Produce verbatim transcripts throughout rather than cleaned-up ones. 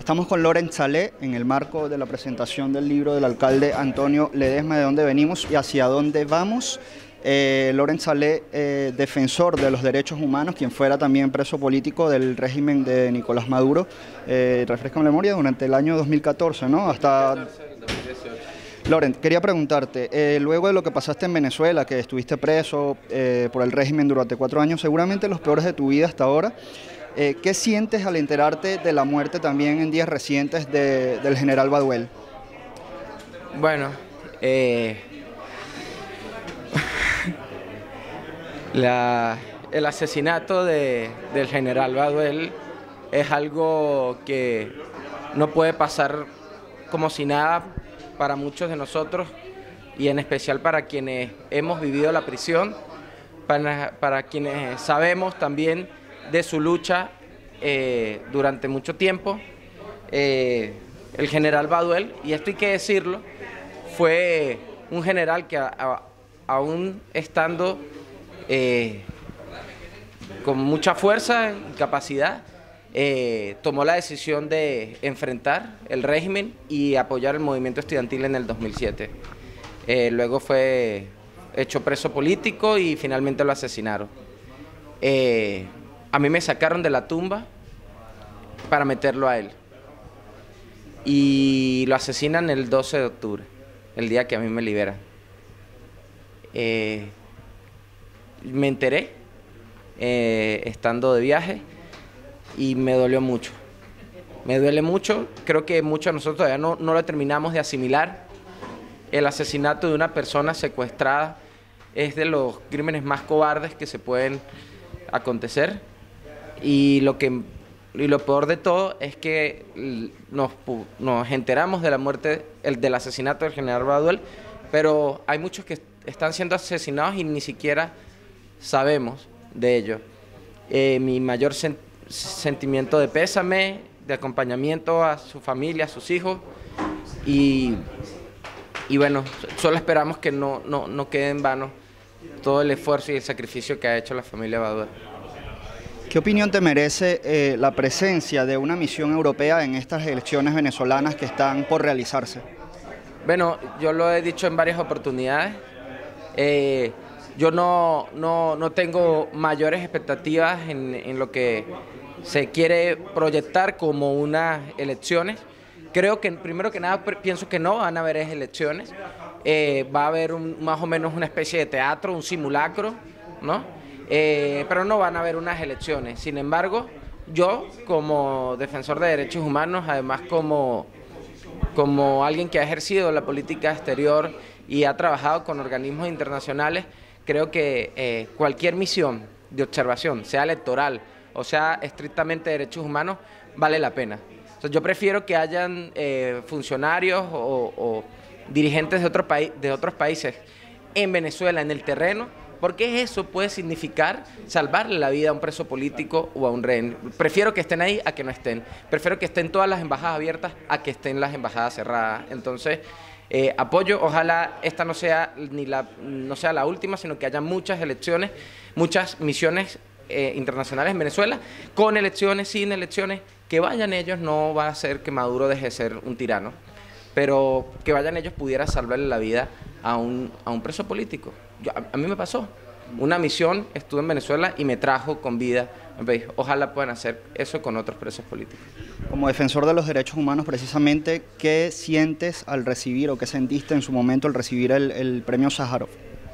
Estamos con Laurent Salé en el marco de la presentación del libro del alcalde Antonio Ledesma, De dónde venimos y hacia dónde vamos. Eh, Laurent Salé, eh, defensor de los derechos humanos, quien fuera también preso político del régimen de Nicolás Maduro, eh, refresca mi memoria, durante el año dos mil catorce, ¿no? Hasta... Laurent, quería preguntarte, eh, luego de lo que pasaste en Venezuela, que estuviste preso eh, por el régimen durante cuatro años, seguramente los peores de tu vida hasta ahora, eh, ¿qué sientes al enterarte de la muerte también en días recientes de, del general Baduel? Bueno, eh, la, el asesinato de, del general Baduel es algo que no puede pasar como si nada para muchos de nosotros y en especial para quienes hemos vivido la prisión, para, para quienes sabemos también de su lucha eh, durante mucho tiempo. Eh, el general Baduel, y esto hay que decirlo, fue un general que a, a, aún estando eh, con mucha fuerza y capacidad, Eh, tomó la decisión de enfrentar el régimen y apoyar el movimiento estudiantil en el dos mil siete. Eh, luego fue hecho preso político y finalmente lo asesinaron. Eh, a mí me sacaron de la tumba para meterlo a él. Y lo asesinan el doce de octubre, el día que a mí me liberan. Eh, me enteré eh, estando de viaje. Y me dolió mucho, me duele mucho, creo que muchos de nosotros todavía no, no lo terminamos de asimilar. El asesinato de una persona secuestrada es de los crímenes más cobardes que se pueden acontecer, y lo, que, y lo peor de todo es que nos, nos enteramos de la muerte, el, del asesinato del general Baduel, pero hay muchos que están siendo asesinados y ni siquiera sabemos de ello. Eh, mi mayor sentimiento sentimiento de pésame, de acompañamiento a su familia, a sus hijos, y, y bueno, solo esperamos que no, no, no quede en vano todo el esfuerzo y el sacrificio que ha hecho la familia Baduel. ¿Qué opinión te merece eh, la presencia de una misión europea en estas elecciones venezolanas que están por realizarse? Bueno, yo lo he dicho en varias oportunidades, eh, yo no, no, no tengo mayores expectativas en, en lo que se quiere proyectar como unas elecciones. Creo que, primero que nada, pienso que no van a haber elecciones. Eh, va a haber un, más o menos una especie de teatro, un simulacro, ¿no? Eh, pero no van a haber unas elecciones. Sin embargo, yo, como defensor de derechos humanos, además como, como alguien que ha ejercido la política exterior y ha trabajado con organismos internacionales, creo que eh, cualquier misión de observación, sea electoral o sea estrictamente de derechos humanos, vale la pena. Entonces, yo prefiero que hayan eh, funcionarios o, o dirigentes de, otro país, de otros países en Venezuela, en el terreno, porque eso puede significar salvarle la vida a un preso político o a un rehén. Prefiero que estén ahí a que no estén. Prefiero que estén todas las embajadas abiertas a que estén las embajadas cerradas. Entonces, Eh, apoyo, ojalá esta no sea, ni la, no sea la última, sino que haya muchas elecciones, muchas misiones eh, internacionales en Venezuela, con elecciones, sin elecciones, que vayan ellos, no va a hacer que Maduro deje de ser un tirano, pero que vayan ellos pudiera salvarle la vida a un, a un preso político. Yo, a, a mí me pasó, una misión, estuve en Venezuela y me trajo con vida. Ojalá puedan hacer eso con otros presos políticos. Como defensor de los derechos humanos, precisamente, ¿qué sientes al recibir o qué sentiste en su momento al recibir el, el premio Sájarov?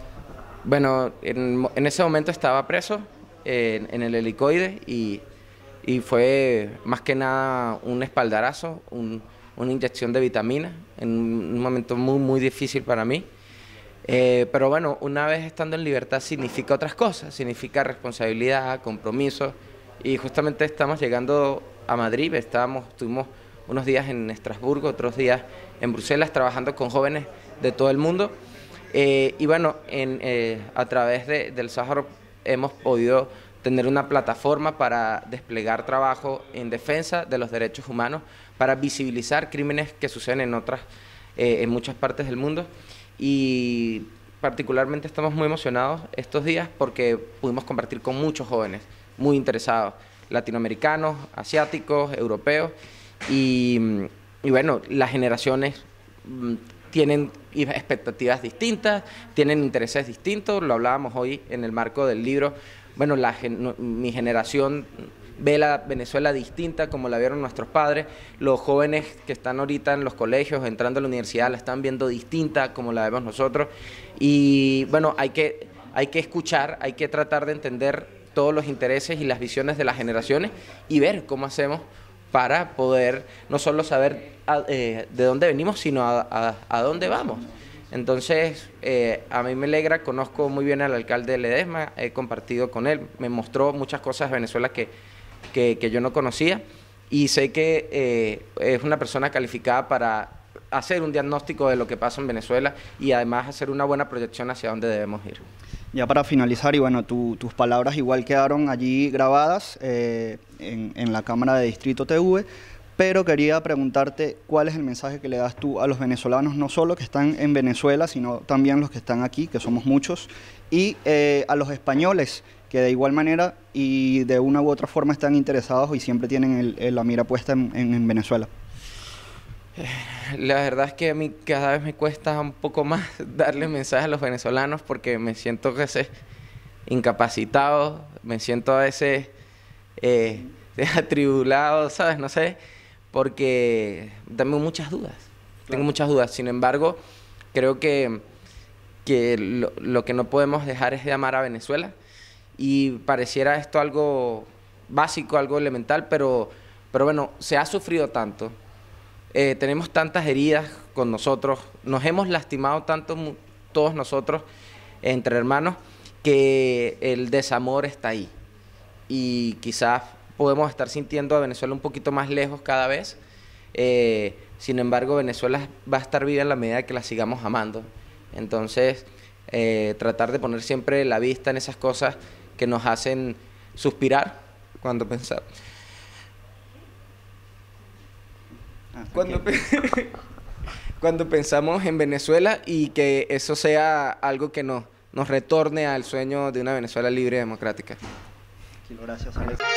Bueno, en, en ese momento estaba preso eh, en el helicoide y, y fue más que nada un espaldarazo, un, una inyección de vitamina en un momento muy, muy difícil para mí. Eh, pero bueno, una vez estando en libertad significa otras cosas, significa responsabilidad, compromiso, y justamente estamos llegando a Madrid, estábamos, estuvimos unos días en Estrasburgo, otros días en Bruselas, trabajando con jóvenes de todo el mundo, eh, y bueno, en, eh, a través de, del Sájarov hemos podido tener una plataforma para desplegar trabajo en defensa de los derechos humanos, para visibilizar crímenes que suceden en otras, eh, en muchas partes del mundo. Y particularmente estamos muy emocionados estos días porque pudimos compartir con muchos jóvenes muy interesados, latinoamericanos, asiáticos, europeos, Y, y bueno, las generaciones mm, tienen expectativas distintas, tienen intereses distintos, lo hablábamos hoy en el marco del libro. Bueno, la, mi generación ve la Venezuela distinta como la vieron nuestros padres, los jóvenes que están ahorita en los colegios, entrando a la universidad, la están viendo distinta como la vemos nosotros, y bueno, hay que, hay que escuchar, hay que tratar de entender todos los intereses y las visiones de las generaciones y ver cómo hacemos para poder no solo saber a, eh, de dónde venimos, sino a, a, a dónde vamos. Entonces, eh, a mí me alegra, conozco muy bien al alcalde Ledesma, he compartido con él, me mostró muchas cosas de Venezuela que, que, que yo no conocía, y sé que eh, es una persona calificada para hacer un diagnóstico de lo que pasa en Venezuela y además hacer una buena proyección hacia dónde debemos ir. Ya para finalizar, y bueno, tu, tus palabras igual quedaron allí grabadas eh, en, en la Cámara de Distrito T V, pero quería preguntarte cuál es el mensaje que le das tú a los venezolanos, no solo que están en Venezuela, sino también los que están aquí, que somos muchos, y eh, a los españoles, que de igual manera y de una u otra forma están interesados y siempre tienen el, el, la mira puesta en, en, en Venezuela. La verdad es que a mí cada vez me cuesta un poco más darle mensajes a los venezolanos porque me siento a veces incapacitado, me siento a veces eh, atribulado, ¿sabes? No sé, porque tengo muchas dudas, claro. tengo muchas dudas. Sin embargo, creo que, que lo, lo que no podemos dejar es de amar a Venezuela, y pareciera esto algo básico, algo elemental, pero, pero bueno, se ha sufrido tanto. Eh, tenemos tantas heridas con nosotros, nos hemos lastimado tanto todos nosotros entre hermanos, que el desamor está ahí, y quizás podemos estar sintiendo a Venezuela un poquito más lejos cada vez. Eh, sin embargo, Venezuela va a estar viva en la medida que la sigamos amando. Entonces, eh, tratar de poner siempre la vista en esas cosas que nos hacen suspirar cuando pensamos. Cuando, pe cuando pensamos en Venezuela, y que eso sea algo que nos, nos retorne al sueño de una Venezuela libre y democrática. Gracias, Alex.